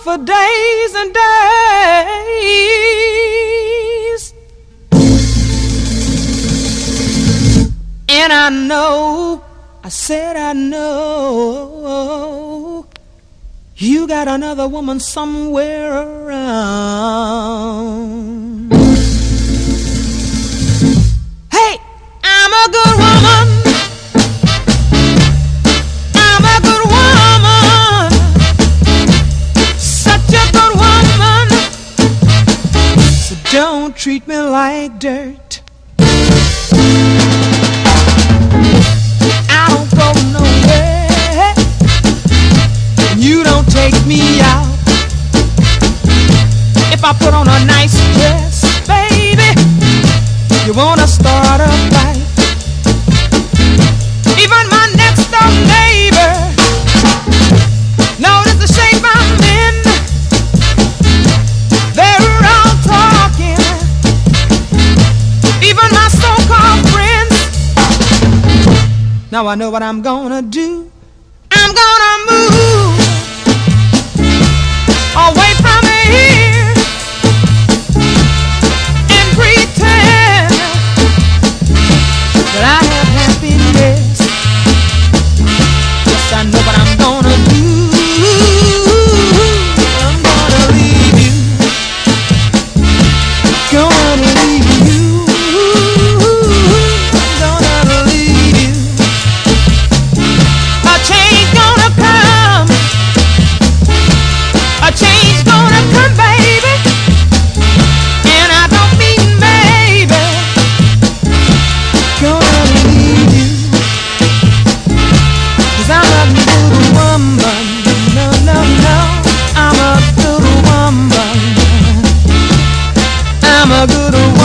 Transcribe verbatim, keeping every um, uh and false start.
for days and days. And I know, I said I know, you got another woman somewhere around. Hey, I'm a good woman. I'm a good woman. Such a good woman. So don't treat me like dirt. I don't go nowhere. You don't take me out. If I put on a nice dress, baby, you wanna start a fight. Even my next door neighbor notice the shape I'm in. They're all talking. Even my so-called friends. Now I know what I'm gonna do. I'm gonna move away from here and pretend that I have happiness. Yes, I know what I'm gonna do. I'm gonna leave you. Gonna leave you. Gonna leave you. A change gonna come. A change gonna come, baby. And I don't mean maybe. Gonna leave you. 'Cause I'm a good woman. No, no, no. I'm a good woman. I'm a good woman.